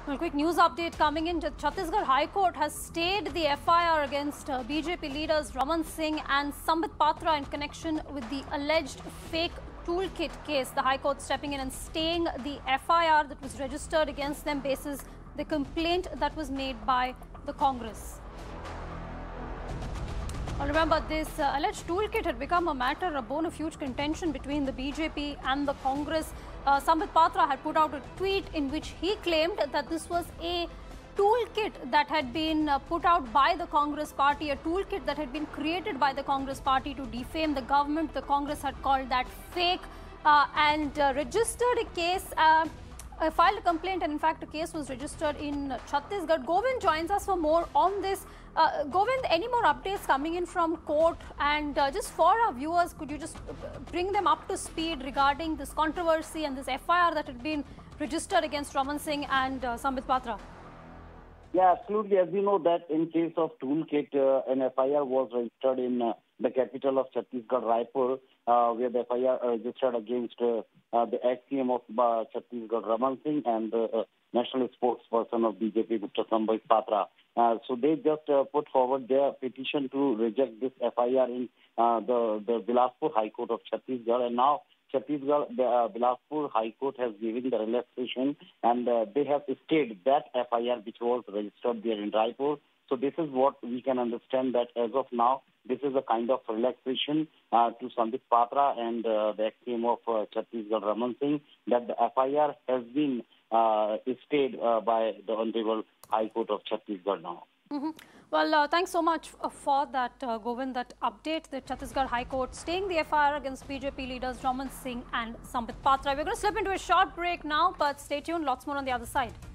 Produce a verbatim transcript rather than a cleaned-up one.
Well, quick news update coming in. Chhattisgarh High Court has stayed the F I R against uh, B J P leaders Raman Singh and Sambit Patra in connection with the alleged fake toolkit case. The High Court stepping in and staying the F I R that was registered against them basis the complaint that was made by the Congress. Well, remember, this uh, alleged toolkit had become a matter, a bone of huge contention between the B J P and the Congress. Uh, Sambit Patra had put out a tweet in which he claimed that this was a toolkit that had been uh, put out by the Congress party, a toolkit that had been created by the Congress party to defame the government. The Congress had called that fake uh, and uh, registered a case. Uh, Uh, filed a complaint, and in fact a case was registered in Chhattisgarh. Govind joins us for more on this. Uh, Govind, any more updates coming in from court? And uh, just for our viewers, could you just bring them up to speed regarding this controversy and this F I R that had been registered against Raman Singh and uh, Sambit Patra? Yeah, absolutely. As you know that in case of toolkit, uh, an F I R was registered in uh, the capital of Chhattisgarh, Raipur, uh, where the F I R uh, registered against uh, uh, the ex-C M of uh, Chhattisgarh, Raman Singh, and the uh, national spokesperson of B J P, Mister Sambit Patra. Uh, so they just uh, put forward their petition to reject this F I R in uh, the, the Bilaspur High Court of Chhattisgarh, and now Chhattisgarh, the uh, Bilaspur High Court has given the relaxation, and uh, they have stayed that F I R which was registered there in Raipur. So this is what we can understand, that as of now, this is a kind of relaxation uh, to Sambit Patra and uh, the ex-C M of uh, Chhattisgarh, Raman Singh, that the F I R has been uh, stayed uh, by the Honorable High Court of Chhattisgarh now. Mm-hmm. Well, uh, thanks so much for that, uh, Govind, that update. The Chhattisgarh High Court staying the F I R against B J P leaders Raman Singh and Sambit Patra. We're going to slip into a short break now, but stay tuned. Lots more on the other side.